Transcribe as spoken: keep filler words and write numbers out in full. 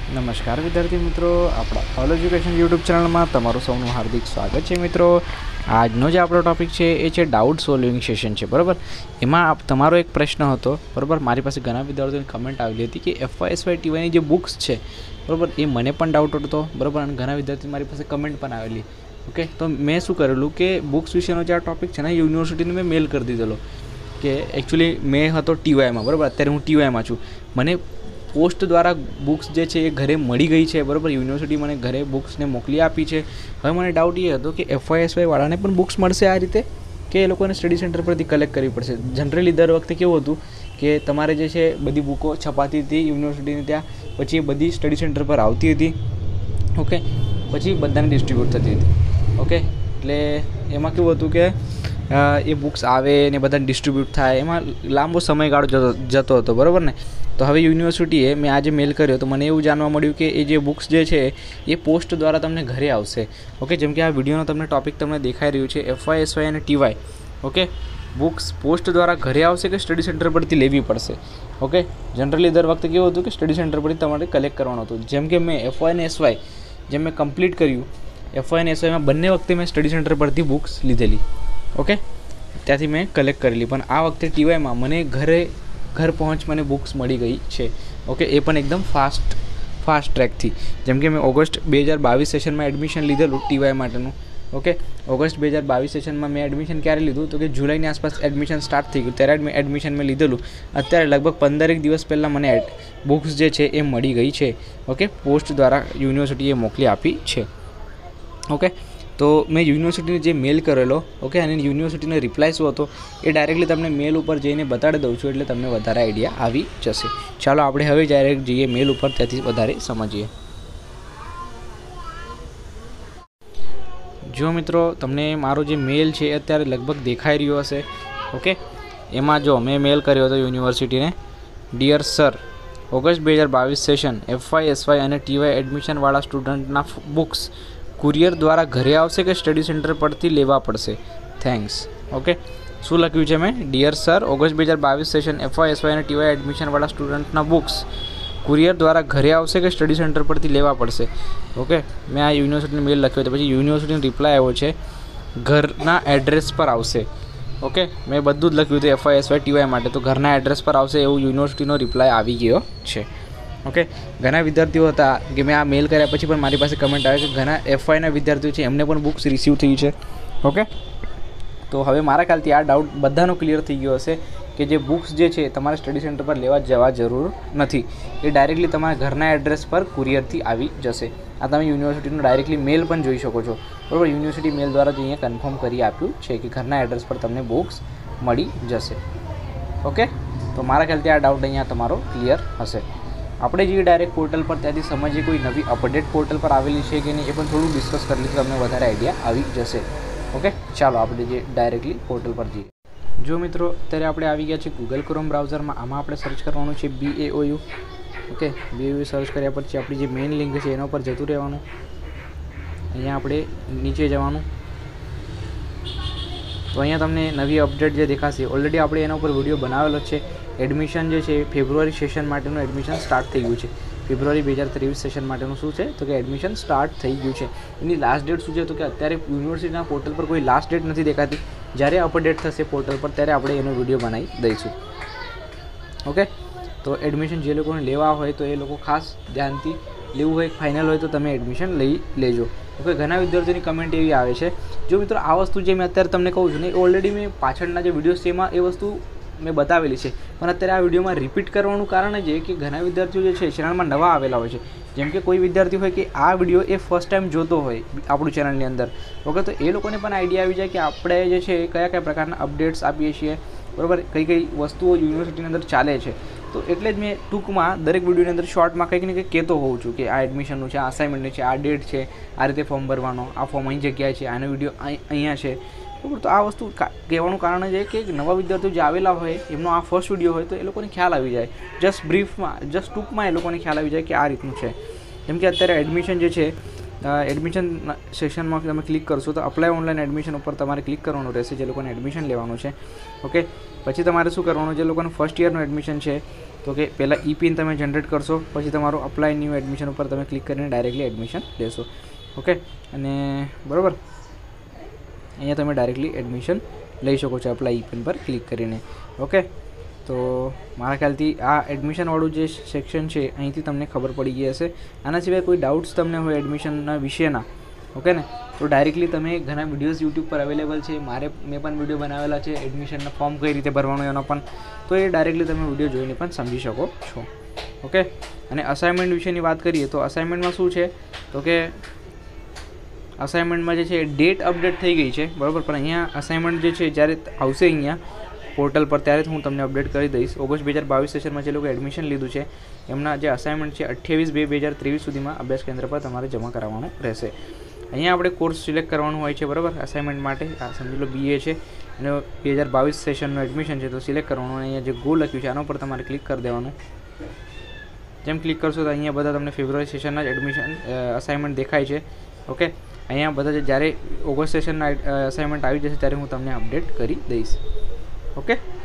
નમસ્કાર વિદ્યાર્થી મિત્રો, આપણા ઓલ એજ્યુકેશન યુટ્યુબ ચેનલમાં તમારું સૌનું હાર્દિક સ્વાગત છે. મિત્રો, આજનો જે આપણો ટોપિક છે એ છે ડાઉટ સોલ્વિંગ સેશન છે, બરાબર. એમાં તમારો એક પ્રશ્ન હતો, બરાબર. મારી પાસે ઘણા વિદ્યાર્થીઓની કમેન્ટ આવેલી હતી કે એફવાય એસવાય ટીવાયની જે બુક્સ છે, બરાબર, એ મને પણ ડાઉટ હતો, બરાબર. અને ઘણા વિદ્યાર્થી મારી પાસે કમેન્ટ પણ આવેલી. ઓકે, તો મેં શું કરેલું કે બુક્સ વિશેનો જે આ ટોપિક છે ને, યુનિવર્સિટીને મેં મેલ કરી દીધેલો કે એકચ્યુઅલી મેં હતો ટીવાયમાં, બરાબર. અત્યારે હું ટીવાયમાં છું. મને પોસ્ટ દ્વારા બુક્સ જે છે એ ઘરે મળી ગઈ છે, બરાબર. યુનિવર્સિટી મને ઘરે બુક્સને મોકલી આપી છે. હવે મને ડાઉટ એ હતો કે એફવાય એસવાય વાળાને પણ બુક્સ મળશે આ રીતે, કે એ લોકોને સ્ટડી સેન્ટર પરથી કલેક્ટ કરવી પડશે. જનરલી દર વખતે કેવું હતું કે તમારે જે છે બધી બુકો છપાતી હતી યુનિવર્સિટીની ત્યાં, પછી એ બધી સ્ટડી સેન્ટર પર આવતી હતી. ઓકે, પછી બધાને ડિસ્ટ્રીબ્યુટ થતી હતી. ઓકે, એટલે એમાં કેવું હતું કે એ બુક્સ આવે ને બધાને ડિસ્ટ્રીબ્યુટ થાય, એમાં લાંબો સમયગાળો જતો જતો હતો, બરાબર ને. તો હવે યુનિવર્સિટીએ મેં આજે મેલ કર્યો તો મને એવું જાણવા મળ્યું કે એ જે બુક્સ જે છે એ પોસ્ટ દ્વારા તમને ઘરે આવશે. ઓકે, જેમ કે આ વિડીયોનો તમને ટોપિક તમને દેખાઈ રહ્યું છે એફવાય એસવાય અને ટીવાય. ઓકે, બુક્સ પોસ્ટ દ્વારા ઘરે આવશે કે સ્ટડી સેન્ટર પરથી લેવી પડશે. ઓકે, જનરલી દર વખતે કેવું હતું કે સ્ટડી સેન્ટર પરથી તમારે કલેક્ટ કરવાનું હતું. જેમ કે મેં એફવાય અને એસવાય જેમ મેં કમ્પ્લીટ કર્યું, એફવાય અને એસવાયમાં બંને વખતે મેં સ્ટડી સેન્ટર પરથી બુક્સ લીધેલી. ઓકે, ત્યાંથી મેં કલેક્ટ કરેલી. પણ આ વખતે ટીવાયમાં મને ઘરે ઘર પહોંચ મને બુક્સ મળી ગઈ છે. ઓકે, એ પણ એકદમ ફાસ્ટ ફાસ્ટ ટ્રેકથી. જેમ કે મેં ઓગસ્ટ બે હજાર બાવીસ સેશનમાં એડમિશન લીધેલું ટીવાય માટેનું. ઓકે, ઓગસ્ટ બે હજાર બાવીસ સેશનમાં મેં એડમિશન ક્યારે લીધું તો કે જુલાઈની આસપાસ એડમિશન સ્ટાર્ટ થઈ ગયું, ત્યારે મેં એડમિશન મેં લીધેલું. અત્યારે લગભગ પંદરેક દિવસ પહેલાં મને બુક્સ જે છે એ મળી ગઈ છે. ઓકે, પોસ્ટ દ્વારા યુનિવર્સિટીએ મોકલી આપી છે. ઓકે, તો મેં યુનિવર્સિટીને જે મેલ કરેલો, ઓકે, અને યુનિવર્સિટીનો રિપ્લાય શું હતો એ ડાયરેક્ટલી તમને મેલ ઉપર જઈને બતાડી દઉં છું, એટલે તમને વધારે આઈડિયા આવી જશે. ચાલો આપણે હવે ડાયરેક્ટ જઈએ મેલ ઉપર, ત્યાંથી વધારે સમજીએ. જો મિત્રો, તમને મારો જે મેલ છે એ અત્યારે લગભગ દેખાઈ રહ્યો હશે. ઓકે, એમાં જો મેં મેલ કર્યો હતો યુનિવર્સિટીને, ડિયર સર, ઓગસ્ટ બે હજાર બાવીસ સેશન એફવાય એસવાય અને ટીવાય એડમિશનવાળા સ્ટુડન્ટના બુક્સ કુરિયર દ્વારા ઘરે આવશે કે સ્ટડી સેન્ટર પરથી લેવા પડશે? થેન્ક્સ. ઓકે, શું લખ્યું છે મેં? ડિયર સર, ઓગસ્ટ બે હજાર બાવીસ સેશન એફવાય એસવાય અને ટીવાય એડમિશનવાળા સ્ટુડન્ટના બુક્સ કુરિયર દ્વારા ઘરે આવશે કે સ્ટડી સેન્ટર પરથી લેવા પડશે? ઓકે, મેં આ યુનિવર્સિટીને મેલ લખ્યો હતો. પછી યુનિવર્સિટીનો રિપ્લાય આવ્યો છે ઘરના એડ્રેસ પર આવશે. ઓકે, મેં બધું જ લખ્યું હતું એફવાય એસવાય ટીવાય માટે, તો ઘરના એડ્રેસ પર આવશે એવું યુનિવર્સિટીનો રિપ્લાય આવી ગયો છે. ઓકે, ઘણા વિદ્યાર્થીઓ હતા કે મેં આ મેલ કર્યા પછી પણ મારી પાસે કમેન્ટ આવે કે ઘણા એફવાયના વિદ્યાર્થીઓ છે એમને પણ બુક્સ રિસીવ થઈ છે. ઓકે, તો હવે મારા ખ્યાલથી આ ડાઉટ બધાનો ક્લિયર થઈ ગયો હશે કે જે બુક્સ જે છે તમારે સ્ટડી સેન્ટર પર લેવા જવા જરૂર નથી, એ ડાયરેક્ટલી તમારા ઘરના એડ્રેસ પર કુરિયરથી આવી જશે. આ તમે યુનિવર્સિટીનો ડાયરેક્ટલી મેલ પણ જોઈ શકો છો, બરાબર. યુનિવર્સિટી મેલ દ્વારા જ અહીંયા કન્ફર્મ કરી આપ્યું છે કે ઘરના એડ્રેસ પર તમને બુક્સ મળી જશે. ઓકે, તો મારા ખ્યાલથી આ ડાઉટ અહીંયા તમારો ક્લિયર હશે. આપણે જઈએ ડાયરેક્ટ પોર્ટલ પર, ત્યાંથી સમજીએ કોઈ નવી અપડેટ પોર્ટલ પર આવેલી છે કે નહીં, એ પણ થોડું ડિસ્કસ કરી લઈએ તો તમને વધારે આઈડિયા આવી જશે. ઓકે, ચાલો આપણે જે ડાયરેક્ટલી પોર્ટલ પર જઈએ. જો મિત્રો, અત્યારે આપણે આવી ગયા છે ગૂગલ ક્રોમ બ્રાઉઝરમાં. આમાં આપણે સર્ચ કરવાનું છે B A O U. Okay, B A O U search કર્યા પછી આપણી જે મેઇન લિંક છે એના ઉપર જતું રહેવાનું. અહીંયા આપણે નીચે જવાનું, તો અહીંયા તમને નવી અપડેટ જે દેખાશે, ઓલરેડી આપણે એના ઉપર વિડીયો બનાવેલો છે. એડમિશન જે છે ફેબ્રુઆરી સેશન માટેનું એડમિશન સ્ટાર્ટ થઈ ગયું છે. ફેબ્રુઆરી બે હજાર ત્રેવીસ સેશન માટેનું શું છે તો કે એડમિશન સ્ટાર્ટ થઈ ગયું છે. એની લાસ્ટ ડેટ શું છે તો કે અત્યારે યુનિવર્સિટીના પોર્ટલ પર કોઈ લાસ્ટ ડેટ નથી દેખાતી. જ્યારે અપડેટ થશે પોર્ટલ પર ત્યારે આપણે એનો વિડીયો બનાવી દઈશું. ઓકે, તો એડમિશન જે લોકોને લેવા હોય તો એ લોકો ખાસ ધ્યાનથી લેવું હોય, ફાઇનલ હોય તો તમે એડમિશન લઈ લેજો. ઓકે, ઘણા વિદ્યાર્થીઓની કમેન્ટ એવી આવે છે. જો મિત્રો, આ વસ્તુ જે મેં અત્યારે તમને કહું છું ને, એ ઓલરેડી મેં પાછળના જે વિડીયોઝ છે એમાં એ વસ્તુ મેં બતાવેલી છે, પણ અત્યારે આ વિડીયોમાં રિપીટ કરવાનું કારણ છે કે ઘણા વિદ્યાર્થીઓ જે છે ચેનલમાં નવા આવેલા હોય છે. જેમ કે કોઈ વિદ્યાર્થી હોય કે આ વિડીયો એ ફર્સ્ટ ટાઈમ જોતો હોય આપણું ચેનલની અંદર, ઓકે, તો એ લોકોને પણ આઈડિયા આવી જાય કે આપણે જે છે કયા કયા પ્રકારના અપડેટ્સ આપીએ છીએ, બરાબર, કઈ કઈ વસ્તુઓ યુનિવર્સિટીની અંદર ચાલે છે. તો એટલે જ મેં ટૂંકમાં દરેક વિડીયોની અંદર શોર્ટમાં કંઈક ને કંઈક કહેતો હોઉં છું કે આ એડમિશનનું છે, આ અસાઇનમેન્ટનું છે, આ ડેટ છે, આ રીતે ફોર્મ ભરવાનો, આ ફોર્મ અહીં જગ્યાએ છે, આનો વિડીયો અહીંયા છે, બરાબર. તો આ વસ્તુ કહેવાનું કારણ છે કે નવા વિદ્યાર્થીઓ જે આવેલા હોય એમનો આ ફર્સ્ટ વિડીયો હોય તો એ લોકોને ખ્યાલ આવી જાય, જસ્ટ બ્રીફમાં, જસ્ટ ટૂંકમાં એ લોકોને ખ્યાલ આવી જાય કે આ રીતનું છે. જેમ કે અત્યારે એડમિશન જે છે, એડમિશન સેશનમાં તમે ક્લિક કરશો તો અપ્લાય ઓનલાઈન એડમિશન ઉપર તમારે ક્લિક કરવાનું રહેશે, જે લોકોને એડમિશન લેવાનું છે. ઓકે, પછી તમારે શું કરવાનું, જે લોકોનું ફર્સ્ટ યરનું એડમિશન છે તો કે પહેલાં ઈ પિન તમે જનરેટ કરશો, પછી તમારું અપ્લાય ન્યૂ એડમિશન ઉપર તમે ક્લિક કરીને ડાયરેક્ટલી એડમિશન લેશો. ઓકે, અને બરાબર અહીંયા તમે ડાયરેક્ટલી એડમિશન લઈ શકો છો અપ્લાય ઈ પિન પર ક્લિક કરીને. ઓકે, તો મારા ખ્યાલથી આ એડમિશનવાળું જે સેક્શન છે અહીંથી તમને ખબર પડી ગઈ હશે. આના સિવાય કોઈ ડાઉટ્સ તમને હોય એડમિશનના વિશેના, ઓકે ને, તો ડાયરેક્ટલી તમે ઘણા વિડીયોઝ યુટ્યુબ પર અવેલેબલ છે. મારે મેં પણ વિડીયો બનાવેલા છે એડમિશનના ફોર્મ કઈ રીતે ભરવાનું એનો પણ, તો એ ડાયરેક્ટલી તમે વિડીયો જોઈને પણ સમજી શકો છો. ઓકે, અને અસાઇનમેન્ટ વિશેની વાત કરીએ તો અસાઇનમેન્ટમાં શું છે તો કે અસાઇનમેન્ટમાં જે છે ડેટ અપડેટ થઈ ગઈ છે, બરાબર, પણ અહીંયા અસાઇનમેન્ટ જે છે જ્યારે આવશે અહીંયા પોર્ટલ પર ત્યારે હું તમને અપડેટ કરી દઈશ. ઓગસ્ટ બે હજાર બાવીસ સેશનમાં જે લોકો એડમિશન લીધું છે એમના જે અસાઇનમેન્ટ છે અઠ્યાવીસ બે બે હજાર ત્રેવીસ સુધીમાં અભ્યાસ કેન્દ્ર પર તમારે જમા કરાવવાનું રહેશે. અહીંયા આપણે કોર્સ સિલેક્ટ કરવાનું હોય છે, બરાબર, અસાઇનમેન્ટ માટે. આ સમજી લો બી એ છે અને બે હજાર બાવીસ સેશનનું એડમિશન છે, તો સિલેક્ટ કરવાનું. અહીંયા જે ગો લખ્યું છે આના પર તમારે ક્લિક કરી દેવાનું. જેમ ક્લિક કરશો તો અહીંયા બધા તમને ફેબ્રુઆરી સેશનના જ એડમિશન અસાઇનમેન્ટ દેખાય છે. ઓકે, અહીંયા બધા જ્યારે ઓગસ્ટ સેશનના અસાઇનમેન્ટ આવી જશે ત્યારે હું તમને અપડેટ કરી દઈશ. ઓકે.